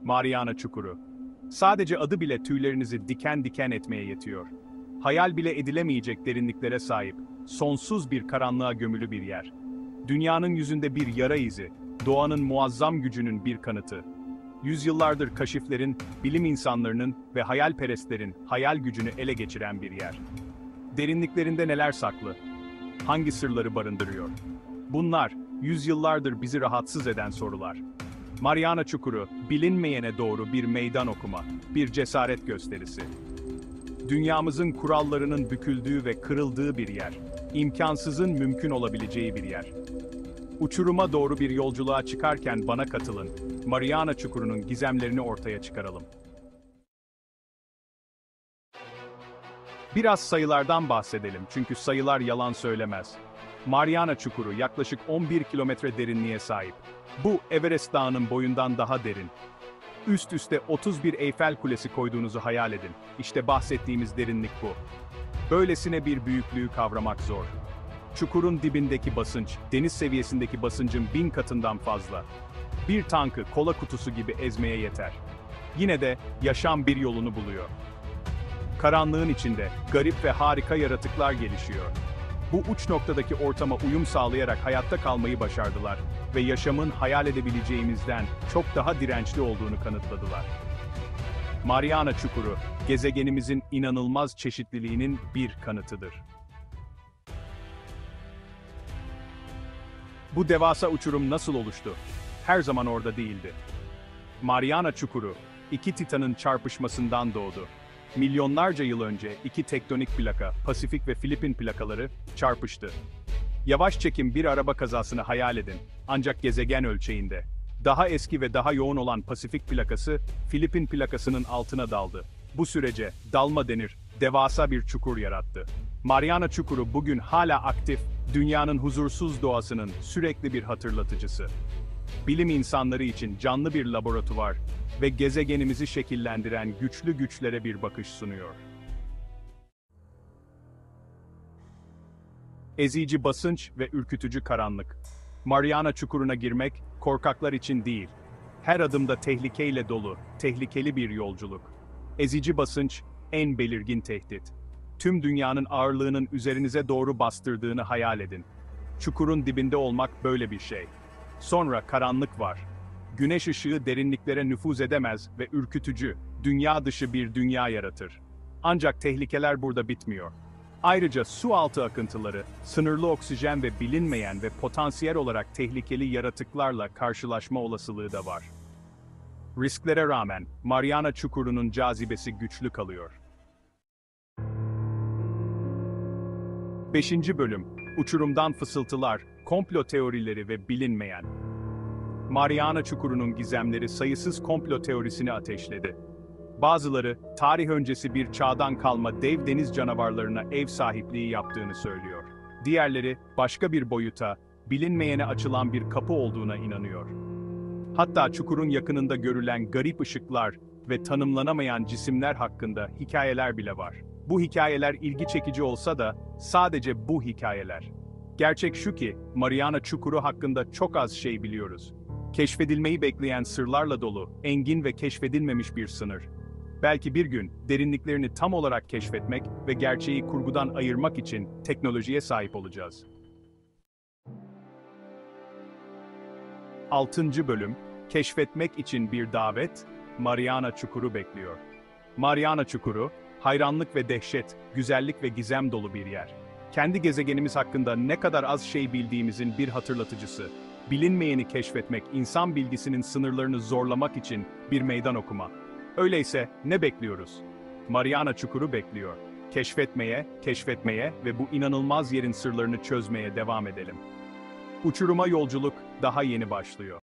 Mariana Çukuru. Sadece adı bile tüylerinizi diken diken etmeye yetiyor. Hayal bile edilemeyecek derinliklere sahip, sonsuz bir karanlığa gömülü bir yer. Dünyanın yüzünde bir yara izi, doğanın muazzam gücünün bir kanıtı. Yüzyıllardır kaşiflerin, bilim insanlarının ve hayalperestlerin hayal gücünü ele geçiren bir yer. Derinliklerinde neler saklı? Hangi sırları barındırıyor? Bunlar, yüzyıllardır bizi rahatsız eden sorular. Mariana Çukuru, bilinmeyene doğru bir meydan okuma, bir cesaret gösterisi. Dünyamızın kurallarının büküldüğü ve kırıldığı bir yer, imkansızın mümkün olabileceği bir yer. Uçuruma doğru bir yolculuğa çıkarken bana katılın, Mariana Çukuru'nun gizemlerini ortaya çıkaralım. Biraz sayılardan bahsedelim çünkü sayılar yalan söylemez. Mariana Çukuru yaklaşık 11 kilometre derinliğe sahip. Bu, Everest Dağı'nın boyundan daha derin. Üst üste 31 Eyfel Kulesi koyduğunuzu hayal edin. İşte bahsettiğimiz derinlik bu. Böylesine bir büyüklüğü kavramak zor. Çukurun dibindeki basınç, deniz seviyesindeki basıncın 1000 katından fazla. Bir tankı kola kutusu gibi ezmeye yeter. Yine de yaşam bir yolunu buluyor. Karanlığın içinde garip ve harika yaratıklar gelişiyor. Bu uç noktadaki ortama uyum sağlayarak hayatta kalmayı başardılar ve yaşamın hayal edebileceğimizden çok daha dirençli olduğunu kanıtladılar. Mariana Çukuru, gezegenimizin inanılmaz çeşitliliğinin bir kanıtıdır. Bu devasa uçurum nasıl oluştu? Her zaman orada değildi. Mariana Çukuru, iki titanın çarpışmasından doğdu. Milyonlarca yıl önce iki tektonik plaka, Pasifik ve Filipin plakaları, çarpıştı. Yavaş çekim bir araba kazasını hayal edin, ancak gezegen ölçeğinde. Daha eski ve daha yoğun olan Pasifik plakası, Filipin plakasının altına daldı. Bu sürece, dalma denir, devasa bir çukur yarattı. Mariana Çukuru bugün hala aktif, dünyanın huzursuz doğasının sürekli bir hatırlatıcısı. Bilim insanları için canlı bir laboratuvar ve gezegenimizi şekillendiren güçlü güçlere bir bakış sunuyor. Ezici basınç ve ürkütücü karanlık. Mariana Çukuru'na girmek, korkaklar için değil. Her adımda tehlikeyle dolu, tehlikeli bir yolculuk. Ezici basınç, en belirgin tehdit. Tüm dünyanın ağırlığının üzerinize doğru bastırdığını hayal edin. Çukurun dibinde olmak böyle bir şey. Sonra karanlık var. Güneş ışığı derinliklere nüfuz edemez ve ürkütücü, dünya dışı bir dünya yaratır. Ancak tehlikeler burada bitmiyor. Ayrıca su altı akıntıları, sınırlı oksijen ve bilinmeyen ve potansiyel olarak tehlikeli yaratıklarla karşılaşma olasılığı da var. Risklere rağmen, Mariana Çukuru'nun cazibesi güçlü kalıyor. 5. Bölüm, Uçurumdan Fısıltılar, Komplo Teorileri ve Bilinmeyen. Mariana Çukuru'nun gizemleri sayısız komplo teorisini ateşledi. Bazıları, tarih öncesi bir çağdan kalma dev deniz canavarlarına ev sahipliği yaptığını söylüyor. Diğerleri, başka bir boyuta, bilinmeyene açılan bir kapı olduğuna inanıyor. Hatta çukurun yakınında görülen garip ışıklar ve tanımlanamayan cisimler hakkında hikayeler bile var. Bu hikayeler ilgi çekici olsa da, sadece bu hikayeler. Gerçek şu ki, Mariana Çukuru hakkında çok az şey biliyoruz. Keşfedilmeyi bekleyen sırlarla dolu, engin ve keşfedilmemiş bir sınır. Belki bir gün, derinliklerini tam olarak keşfetmek ve gerçeği kurgudan ayırmak için teknolojiye sahip olacağız. 6. Bölüm, Keşfetmek için bir davet, Mariana Çukuru bekliyor. Mariana Çukuru, hayranlık ve dehşet, güzellik ve gizem dolu bir yer. Kendi gezegenimiz hakkında ne kadar az şey bildiğimizin bir hatırlatıcısı. Bilinmeyeni keşfetmek, insan bilgisinin sınırlarını zorlamak için bir meydan okuma. Öyleyse ne bekliyoruz? Mariana Çukuru bekliyor. Keşfetmeye ve bu inanılmaz yerin sırlarını çözmeye devam edelim. Uçuruma yolculuk daha yeni başlıyor.